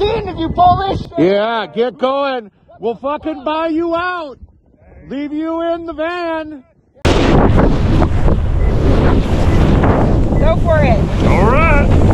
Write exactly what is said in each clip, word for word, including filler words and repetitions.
fifteen if you pull this shit. Yeah, get going. We'll fucking buy you out. Leave you in the van. Go for it. All right.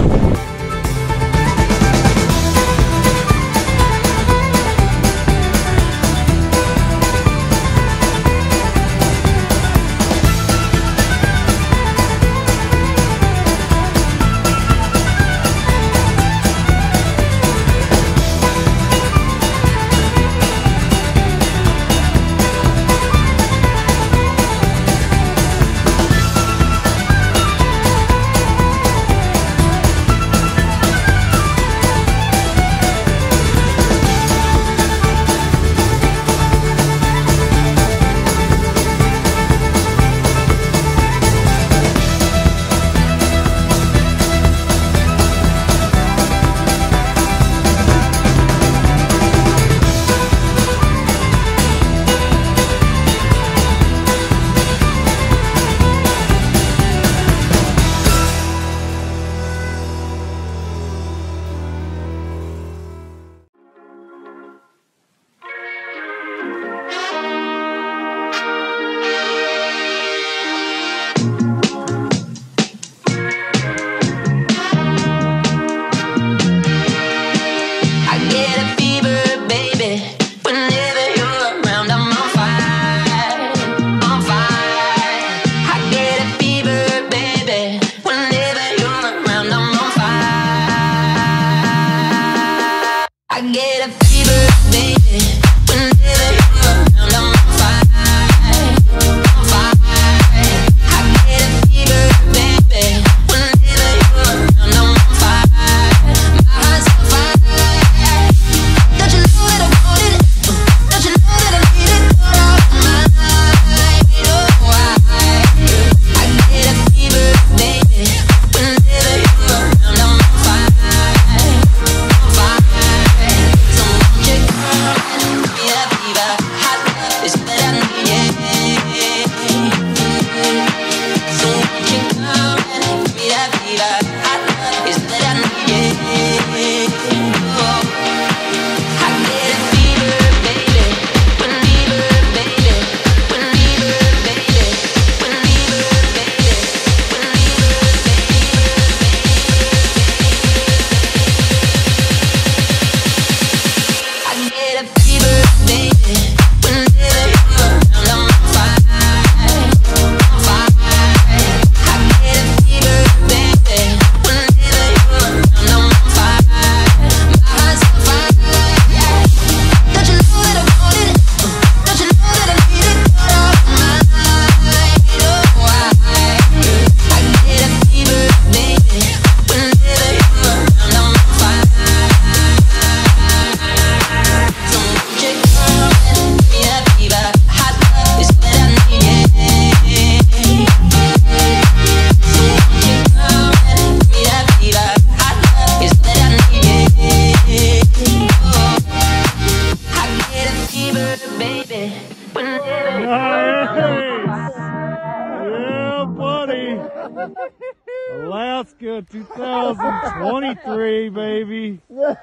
Alaska two thousand twenty-three, baby.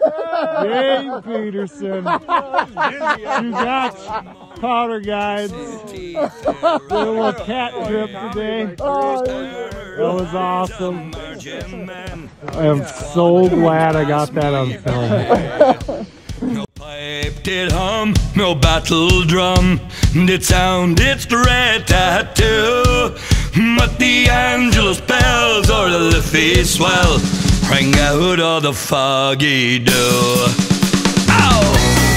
Yay, Peterson. Chugach powder guides. Did a little cat trip today. That was awesome. I am so glad I got that on film. No pipe did hum, no battle drum did sound its dread tattoo, but the Angelus bells or the Liffey swell rang out of the foggy dew. Ow!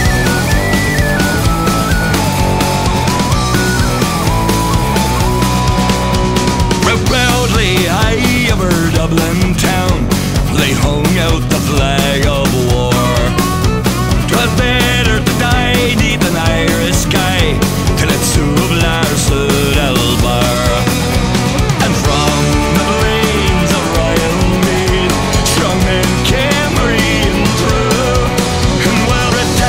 Proudly high over Dublin town, they hung out the flag of war. 'Twas better to die neath an Irish sky than at Souvlar Sud Elbar. And from the plains of Royal Mead, strong men came reeling through, and well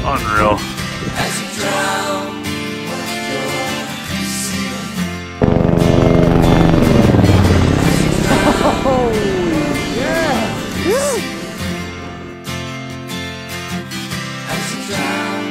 Unreal. As you drown. Oh, yeah! Woo! As you drown.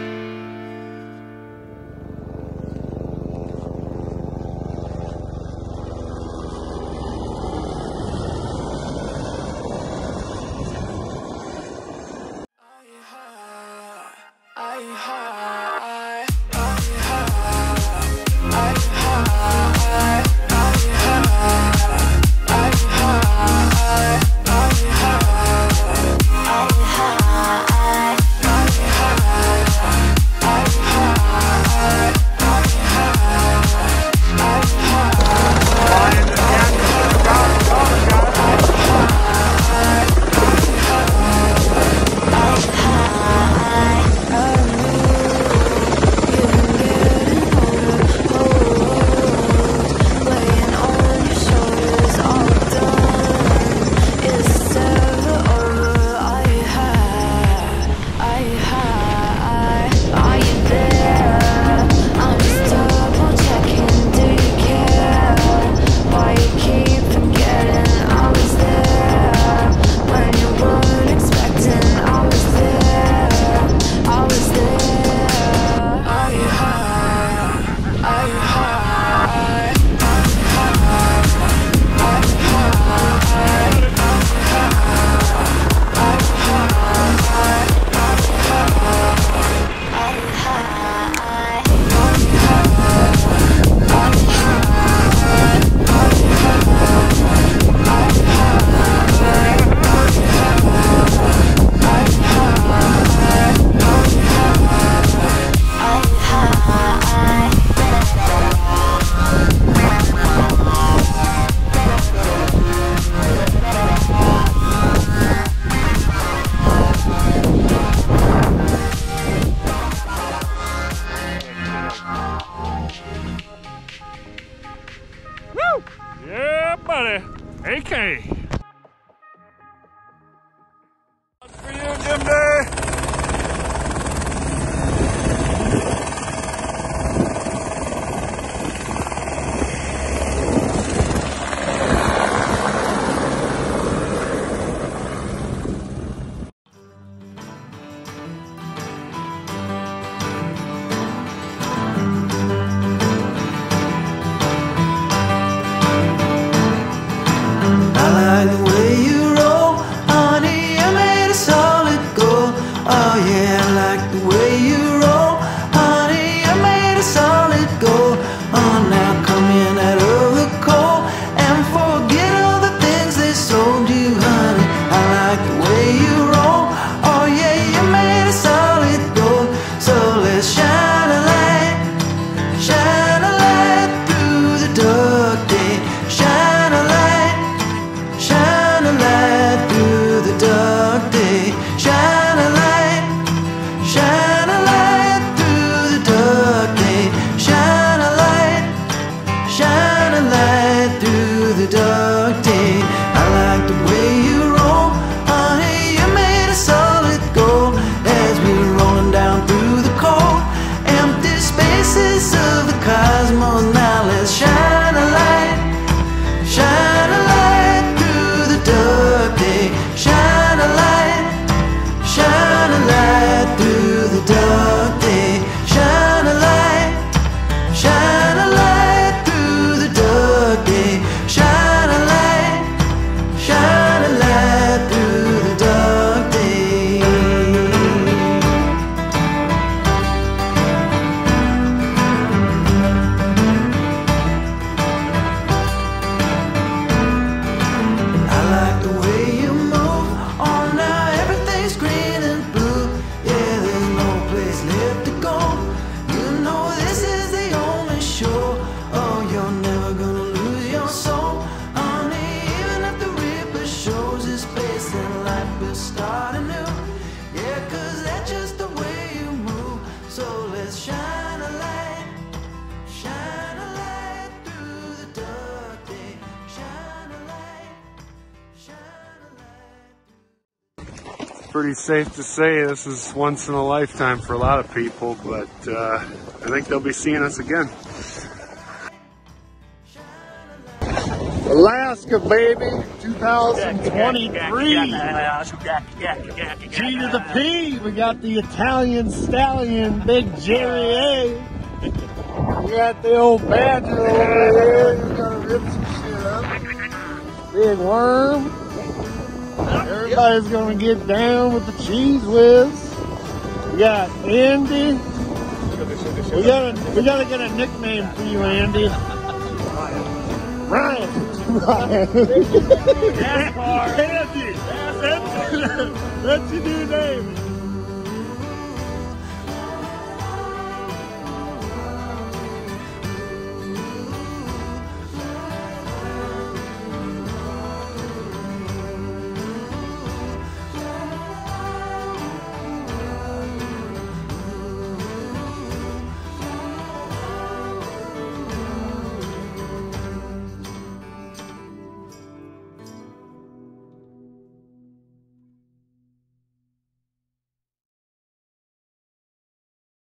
Yeah, buddy. A K. For you, Jim Day. pretty safe to say this is once in a lifetime for a lot of people, but uh, I think they'll be seeing us again. Alaska, baby, two thousand twenty-three. G to the P. We got the Italian Stallion, Big Jerry A. We got the old Badger over here. He's gonna rip some shit up. Big Worm. Everybody's gonna get down with the Cheese Whiz. We got Andy. We gotta, we gotta get a nickname for you, Andy. Ryan. Ryan. Andy. That's, that's your new name.